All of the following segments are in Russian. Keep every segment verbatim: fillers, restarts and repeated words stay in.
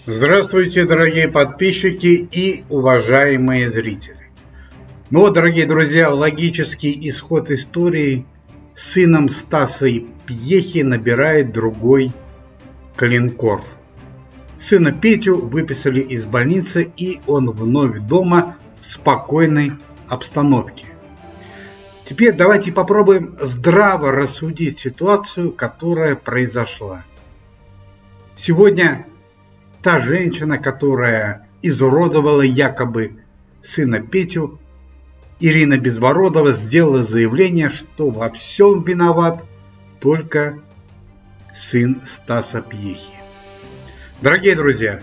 Здравствуйте, дорогие подписчики и уважаемые зрители. Ну вот, дорогие друзья, логический исход истории: сыном Стаса Пьехи набирает другой коленкор. Сына Петю выписали из больницы, и он вновь дома в спокойной обстановке. Теперь давайте попробуем здраво рассудить ситуацию, которая произошла. Сегодня та женщина, которая изуродовала якобы сына Петю, Ирина Безбородова, сделала заявление, что во всем виноват только сын Стаса Пьехи. Дорогие друзья,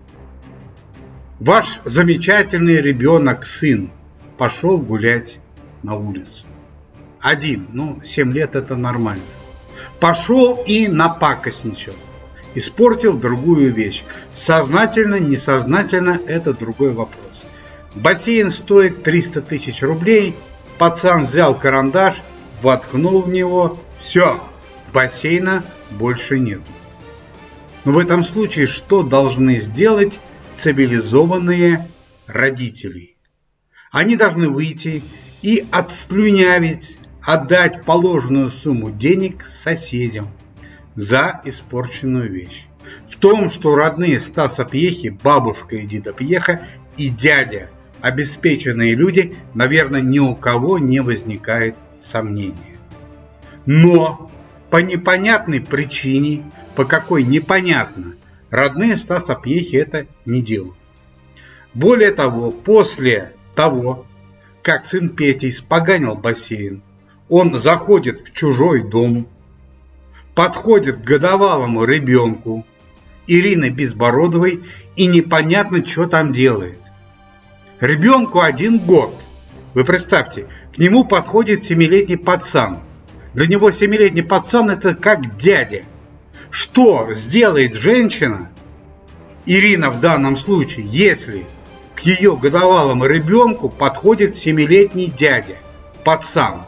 ваш замечательный ребенок, сын, пошел гулять на улицу. Один, ну, семь лет это нормально. Пошел и напакостничал. Испортил другую вещь. Сознательно, несознательно – это другой вопрос. Бассейн стоит триста тысяч рублей. Пацан взял карандаш, воткнул в него. Все, бассейна больше нет. Но в этом случае что должны сделать цивилизованные родители? Они должны выйти и отслюнявить, отдать положенную сумму денег соседям за испорченную вещь. В том, что родные Стаса Пьехи, бабушка Эдита Пьеха и дядя обеспеченные люди, наверное, ни у кого не возникает сомнения. Но по непонятной причине, по какой непонятно, родные Стаса Пьехи это не делают. Более того, после того, как сын Пети испоганил бассейн, он заходит в чужой дом, подходит к годовалому ребенку Ирины Безбородовой и непонятно, что там делает. Ребенку один год. Вы представьте, к нему подходит семилетний пацан. Для него семилетний пацан это как дядя. Что сделает женщина, Ирина в данном случае, если к ее годовалому ребенку подходит семилетний дядя, пацан?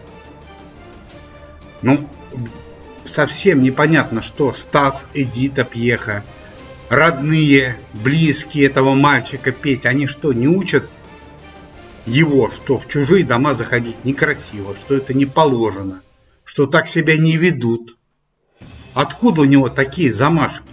Ну, совсем непонятно, что Стас, Эдита Пьеха, родные, близкие этого мальчика Петь, они что, не учат его, что в чужие дома заходить некрасиво, что это не положено, что так себя не ведут? Откуда у него такие замашки?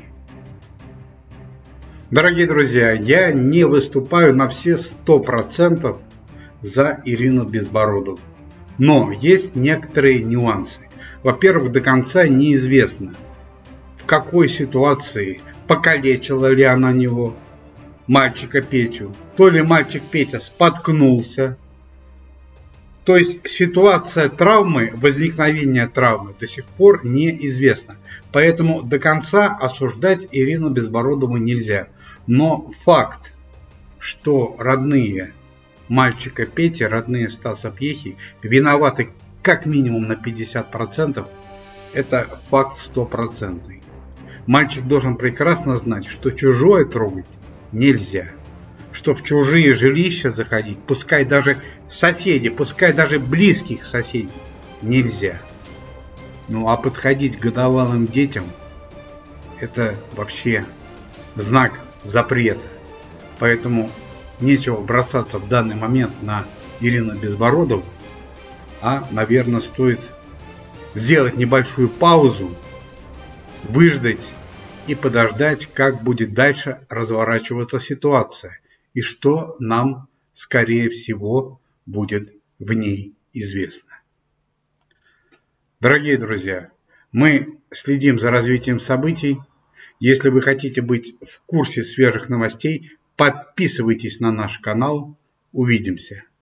Дорогие друзья, я не выступаю на все сто процентов за Ирину Безбородову, но есть некоторые нюансы. Во-первых, до конца неизвестно, в какой ситуации покалечила ли она него, мальчика Петю. То ли мальчик Петя споткнулся. То есть ситуация травмы, возникновения травмы до сих пор неизвестна. Поэтому до конца осуждать Ирину Безбородову нельзя. Но факт, что родные мальчика Пети, родные Стаса Пьехи, виноваты как минимум на пятьдесят процентов, это факт стопроцентный. Мальчик должен прекрасно знать, что чужое трогать нельзя, что в чужие жилища заходить, пускай даже соседи, пускай даже близких соседей, нельзя. Ну а подходить к годовалым детям — это вообще знак запрета. Поэтому нечего бросаться в данный момент на Ирину Безбородову, а, наверное, стоит сделать небольшую паузу, выждать и подождать, как будет дальше разворачиваться ситуация и что нам, скорее всего, будет в ней известно. Дорогие друзья, мы следим за развитием событий. Если вы хотите быть в курсе свежих новостей, подписывайтесь на наш канал. Увидимся.